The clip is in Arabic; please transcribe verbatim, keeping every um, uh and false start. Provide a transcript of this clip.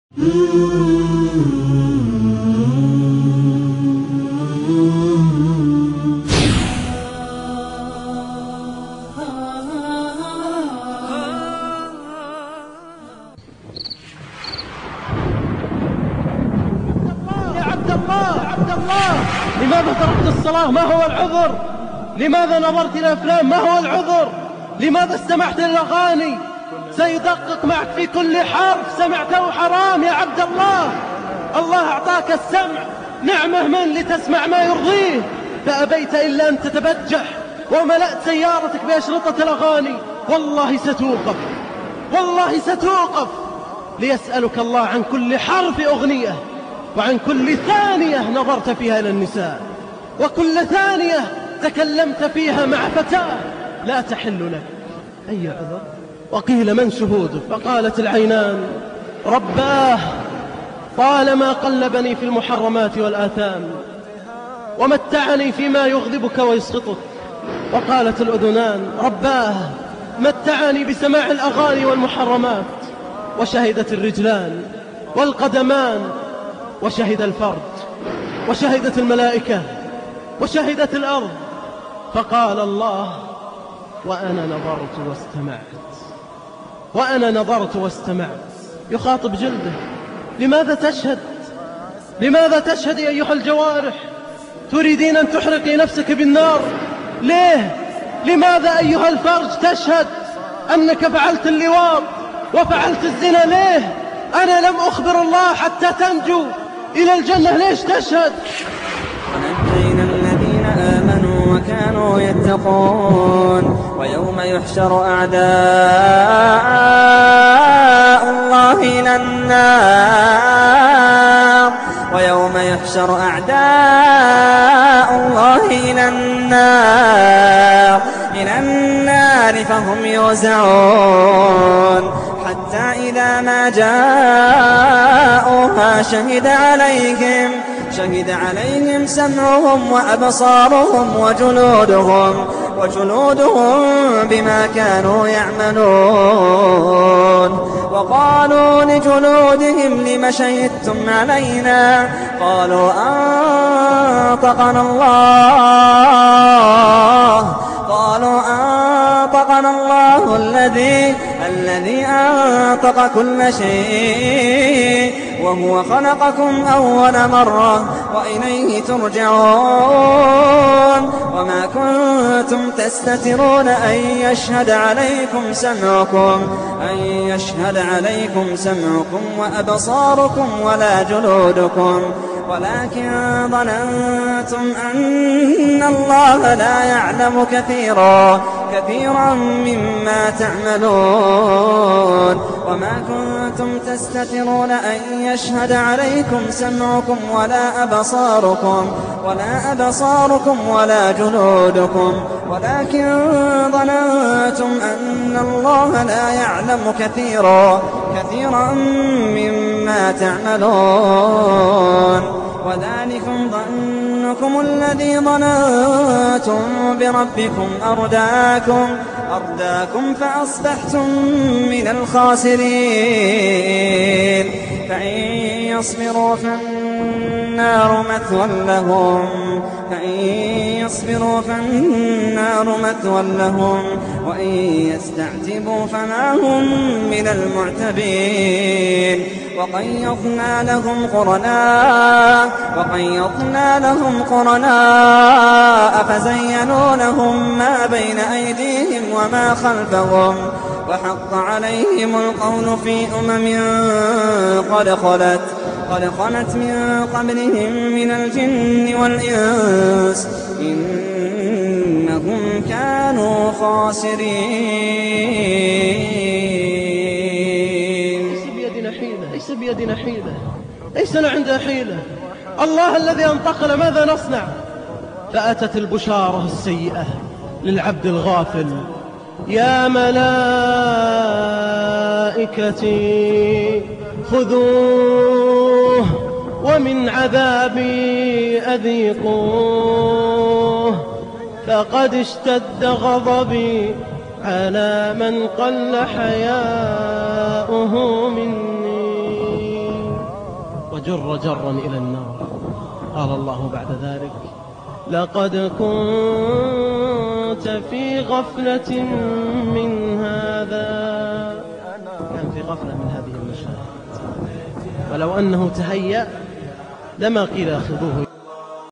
يا عبد الله يا عبد الله، لماذا تركت الصلاة؟ ما هو العذر؟ لماذا نظرت إلى الأفلام؟ ما هو العذر؟ لماذا استمعت للأغاني؟ سيدقق معك في كل حرف سمعته حرام يا عبد الله. الله أعطاك السمع نعمة من لتسمع ما يرضيه، فأبيت إلا أن تتبجح وملأت سيارتك بأشرطة الأغاني. والله ستوقف، والله ستوقف ليسألك الله عن كل حرف أغنية، وعن كل ثانية نظرت فيها إلى النساء، وكل ثانية تكلمت فيها مع فتاة لا تحل لك. أي عذر؟ وقيل من شهوده؟ فقالت العينان رباه طالما قلبني في المحرمات والآثام ومتعني فيما يغضبك ويسخطك. وقالت الأذنان رباه متعني بسماع الأغاني والمحرمات. وشهدت الرجلان والقدمان، وشهد الفرد، وشهدت الملائكة، وشهدت الأرض. فقال الله وأنا نظرت واستمعت، وأنا نظرت واستمعت. يخاطب جلده، لماذا تشهد؟ لماذا تشهد أيها الجوارح؟ تريدين أن تحرقي نفسك بالنار؟ ليه؟ لماذا أيها الفرج تشهد أنك فعلت اللواط وفعلت الزنا؟ ليه؟ أنا لم أخبر الله حتى تنجو إلى الجنة، ليش تشهد؟ ونجينا الذين آمنوا وكانوا يتقون ويوم يحشر أعداء الله إلى النار ويوم يحشر أعداء الله إلى النار إلى النار فهم يوزعون حتى إذا ما جاءوها شهد عليهم شهد عليهم سمعهم وأبصارهم وجلودهم وجلودهم بما كانوا يعملون. وقالوا لجلودهم لم شهدتم علينا؟ قالوا أنطقنا الله قالوا أنطقنا الله الذي الذي أنطق كل شيء وهو خلقكم أول مرة وإليه ترجعون. وما كنتم تستترون أن يشهد عليكم سمعكم أن يشهد عليكم سمعكم وأبصاركم ولا جلودكم ولكن ظننتم أن الله لا يعلم كثيرا كثيرا مما تعملون. وما كنتم تستترون أن يشهد عليكم سمعكم ولا أبصاركم ولا أبصاركم ولا جلودكم ولكن ظننتم أن الله لا يعلم كثيرا كثيرا مما تعملون. وذلكم ظنكم الذي ظننتم بربكم أرداكم أرداكم فأصبحتم من الخاسرين. فإن يصبروا فالنار مثوى لهم فإن يصبروا فالنار مثوى لهم وإن يستعتبوا فما هم من المعتبين. وقيضنا لهم قرناء وقيضنا لهم قرناء فزينوا لهم ما بين أيديهم وما خلفهم وحق عليهم القول في أمم قد خلت قد خلت من قبلهم من الجن والإنس إنهم كانوا خاسرين. ليس بيدنا حيلة، ليس بيدنا حيلة، ليس عندنا حيلة. الله الذي أنطقنا ماذا نصنع؟ فأتت البشارة السيئة للعبد الغافل، يا ملائكتي خذوه ومن عذابي أذيقوه فقد اشتد غضبي على من قل حياؤه مني. وجر جرا إلى النار. قال الله بعد ذلك: لقد كنت في غفلة من هذا. كان في غفلة من هذه المشاهد، ولو أنه تهيأ لما قيل أخذوه